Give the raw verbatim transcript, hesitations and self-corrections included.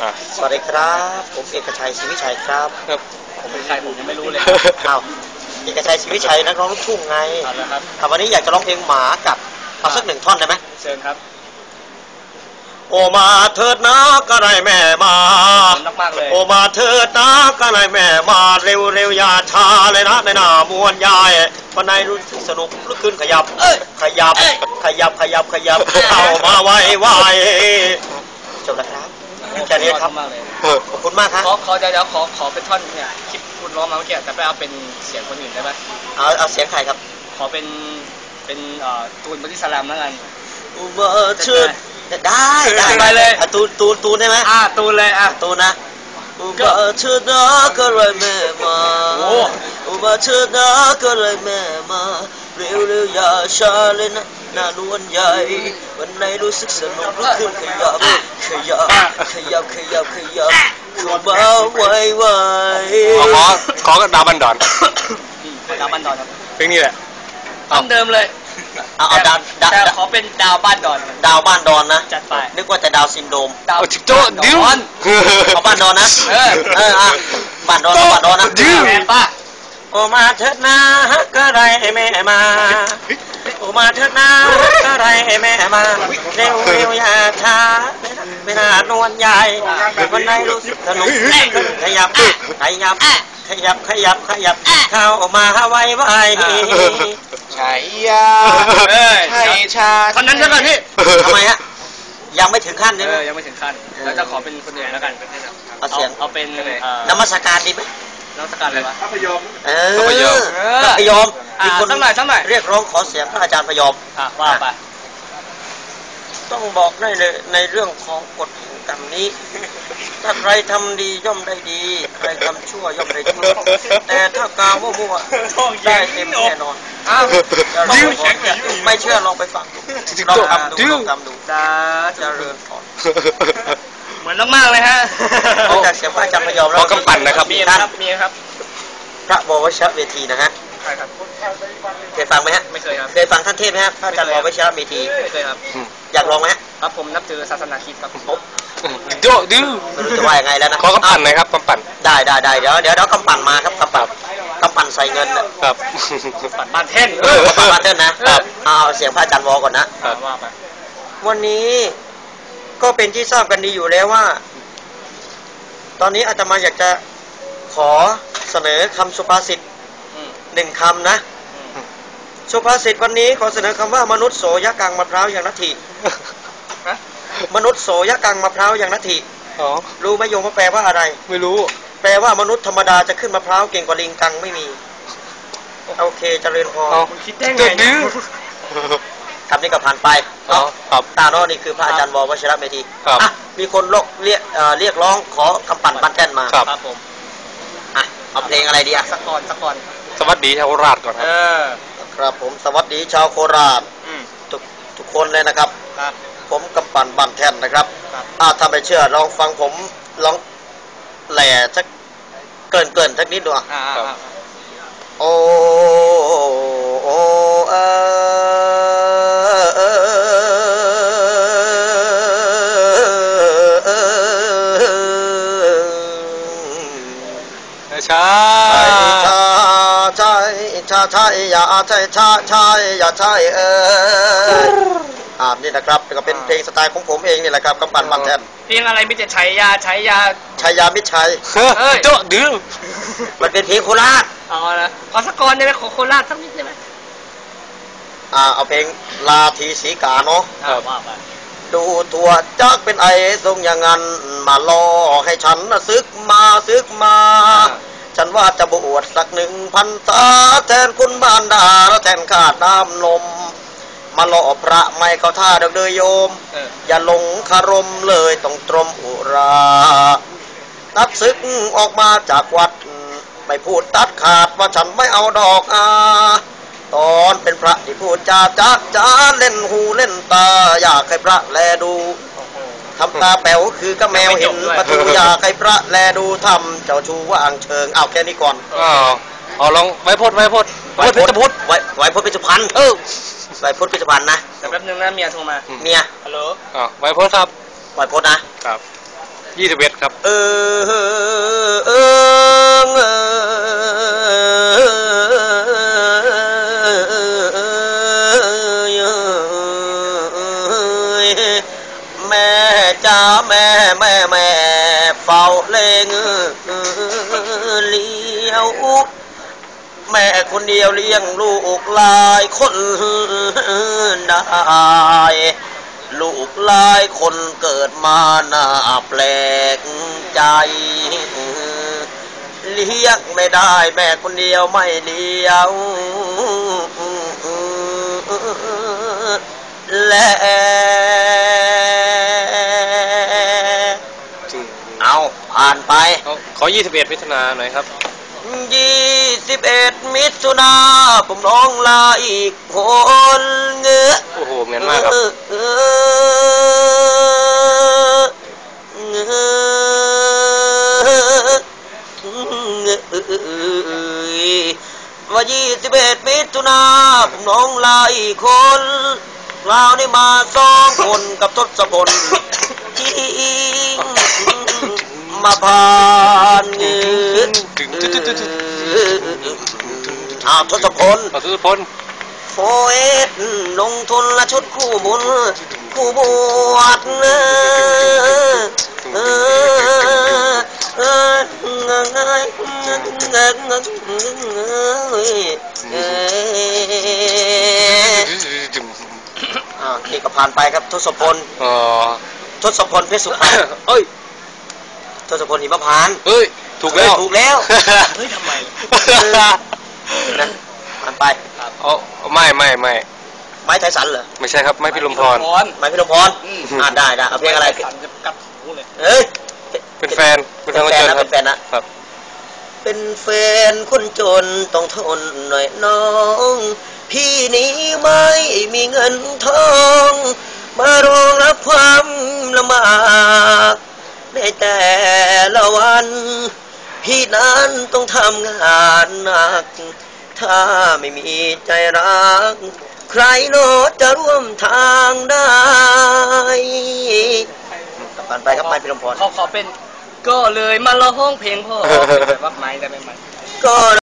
สวัสดีครับผมเอกชัยศรีวิชัยครับครับผมเป็นใครผมยังไม่รู้เลยอ้าวเอกชัยศรีวิชัยนักร้องลูกทุ่งไงครับวันนี้อยากจะร้องเพลงหมากับเอาสักหนึ่งท่อนได้ไหมเชิญครับโอมาเถิดนะก็ได้แม่มาโอมาเถิดนะก็ได้แม่มาเร็วเร็วอย่าช้าเลยนะในหน้ามวนยายวันไหนรู้สึกสนุกลุกขึ้นขยับขยับขยับขยับขยับเข้ามาไวไวจบแล้วครับแค่นี้ครับขอบคุณมากครับขอขอเดี๋ยวขอขอเป็นท่อนเนี่ยคลิปคุณร้องมาเมื่อกี้แต่ไปเอาเป็นเสียงคนอื่นได้ไหมเอาเอาเสียงใครครับขอเป็นเป็นตูนบอดี้สแลมแล้วกันอูเบอร์ชื่อได้ได้ไปเลยตูนตูนตูนได้ไหมอ่าตูนเลยอ่ะตูนนะอูเบอร์ชื่อนะก็เลยแม่มาอูเบอร์ชื่อนะก็เลยแม่มาเร็วเร็วอย่าช้าเลยนะหน้านวลใหญ่วันไหนรู้สึกสนุกลุกขึ้นขยับขยับขยับขยับขยับเข้ามาไวไวขอขอดาวบันดอนดาวบันดอนครับเพลงนี้แหละต้นเดิมเลยเอาเอาดาวดาวขอเป็นดาวบ้านดอนดาวบ้านดอนนะจัดไปนึกว่าแต่ดาวซินโดรมดาวโจ้ดิวเอาบ้านดอนนะเออเอออ่ะบ้านดอนบ้านดอนนะดิวแม่ป้าโอมาเถิดนะก็ได้แม่มาโอมาเถิดนะก็ได้แม่มาเร็วเร็วอย่าช้าไม่น่านวลใหญ่วันไหนรู้สึกสนุกขยับขยับขยับขยับขยับเข้ามาไวไวชัยยาชัยชาท่อนนั้นแล้วกันพี่ทำไมฮะยังไม่ถึงขั้นนี่ยังไม่ถึงขั้นแล้วจะขอเป็นคนอื่นแล้วกันเอาเสียงเอาเป็นนมัสการดีไหมนมัสการอะไรวะพระพยอมเออพระพยอมพระพยอมมีคนสักหน่อยสักหน่อยเรียกร้องขอเสียงพระอาจารย์พยอมอ่ะว่าไปต้องบอกได้เลยในเรื่องของกฎแห่งกรรมนี้ถ้าใครทำดีย่อมได้ดีใครทำชั่วย่อมได้ชั่วแต่ถ้ากาวมั่วๆได้เต็มแน่นอนอ้าวไม่เชื่อลองไปฟังลองทำดูลองทำดูจะเจริญพรเหมือนมากเลยฮะจากเสียงพระอาจารย์พยอมแล้วพอกำปั่นนะครับมีครับมีครับพระบวชเวทีนะฮะใช่ครับเคยฟังไหมฮะไม่เคยครับเคยฟังท่านเทศไหมฮะพระอาจารย์บวชเวทีไม่เคยครับอยากลองไหมครับผมนับถือศาสนาคริสต์ครับโจ้ดิวไม่รู้จะว่ายังไงแล้วนะขอกำปั่นหน่อยครับกำปั่นได้ได้ได้เดี๋ยวเดี๋ยวเดี๋ยวกำปั่นมาครับกำปั่นกำปั่นใส่เงินครับปั่นบ้านเท่นเออปั่นบ้านเท่นนะเอาเสียงพระอาจารย์วอก่อนนะวันนี้ก็เป็นที่ทราบกันดีอยู่แล้วว่าตอนนี้อาตมาอยากจะขอเสนอคำสุภาษิตหนึ่งคำนะสุภาษิตวันนี้ขอเสนอคำว่ามนุษย์โสยกังมะพร้าวอย่างนัตถิมนุษย์โสยกังมะพร้าวอย่างนัตถิรู้ไหมโยมว่าแปลว่าอะไรไม่รู้แปลว่ามนุษย์ธรรมดาจะขึ้นมะพร้าวเก่งกว่าลิงกังไม่มีโอเคเจริญพรคุณคิดได้ไงคำนี้ก็ผ่านไปตาโน่นี่คือพระอาจารย์ววชิระเมธีมีคนโลกเรียกเรียกร้องขอกำปั่นบันแท่นมาครับผมอ่ะเอาเพลงอะไรดีอ่ะสักก่อนสักก่อนสวัสดีชาวโคราชก่อนครับครับผมสวัสดีชาวโคราชทุกทุกคนเลยนะครับผมกำปั่นบันแท่นนะครับอ่าถ้าไม่เชื่อลองฟังผมลองแหล่สักเกินเกินสักนิดดูอ่ะโอ้โอ้เอชาชาชาชาชาอย่าใช่ชาชาอย่าใช่เอออ่านี่นะครับก็เป็นเพลงสไตล์ของผมเองนี่แหละครับกำปั่นบันแท่นเพลงอะไรมิจะใช้ยาใช้ยาใช้ยามิชัยโจ้ดื้อมันเป็นเพลงโคราชอ๋อนะขอสักก่อนได้ไหมขอโคราชสักนิดได้ไหมอ่าเอาเพลงลาทีสีกาเนาะว่าไปดูตัวจักเป็นไอทรงอย่างนั้นมาล่อให้ฉันซึกมาซึกมาฉันว่าจะบวชสักหนึ่งพันษาแทนคุณมารดาและแทนขาดน้ำนมมาล่อพระไม่เข้าท่าเด็กเดยโยมอย่าหลงคารมเลยต้องตรมอุรานับซึกออกมาจากวัดไม่พูดตัดขาดว่าฉันไม่เอาดอกอาตอนเป็นพระที่พูดจาจักจ้าเล่นหูเล่นตาอยากให้พระแลดูทำตาแป๋วคือกระแมวเห็นประตูอยากให้พระแลดูทำเจ้าชูว่างเชิงเอาแค่นี้ก่อนอ๋อเอาลองไว้พดไว้พดไว้พดพุทธไว้ไว้พดพิจุพันธ์เออไว้พดพิจุพันธ์นะแต่แป๊บนึงนะเมียโทรมาเมียฮัลโหลอ๋อไว้พดครับไว้พดนะครับยี่สิบเอ็ดครับเออเออเออแม่จ้าแม่แม่แม่เฝ้าเลงเลี้ยวแม่คนเดียวเลี้ยงลูกหลายคนได้ลูกหลายคนเกิดมาหน้าแปลกใจเลี้ยงไม่ได้แม่คนเดียวไม่เลี้ยวและเอาผ่านไปขอยี่สิบเอ็ดมิถุนาหน่อยครับยี่สิบเอ็ดมิถุนาผมน้องลาอีกคนเงื้อโอ้โหเหมือนมากครับว่ายี่สิบเอ็ดมิถุนาผมน้องลาอีกคนคราวนี้มาสองคนกับทศพลที่มาผ่านเงื้ออ้าวทศพลขอทศพลโฟเอสลงทุนละชุดคู่บุญคู่บวชเออเออเอออ่านี่ก็ผ่านไปครับทศพลอ๋อทศพลเพชรสุพรรณเอ้ยทศพลหิมพานต์เอ้ยถูกแล้วถูกแล้วเฮ้ยทำไมนะผ่านไปอ๋อไม่ไม่ไม่ไม้ไทสันเหรอไม่ใช่ครับไม่พิลมพรไม้พิรมพรอ่าได้ได้เอาเพลงอะไรสันจะกัดหูเลยเอ้ยเป็นแฟนเป็นแฟนเป็นแฟนคนจนนะครับ เป็นแฟนนะครับ เป็นแฟนคนจนต้องทนหน่อยน้องพี่นี้ไม่มีเงินทองมารองรับความลำบากในแต่ละวันพี่นั้นต้องทำงานหนักถ้าไม่มีใจรักใครโนจะร่วมทางได้กลับบ้านไปครับไปพิรมพรเขาขอเป็นก็เลยมาร้องเพลงพ่อแบบว่าไม้ได้ไหมไม้ก็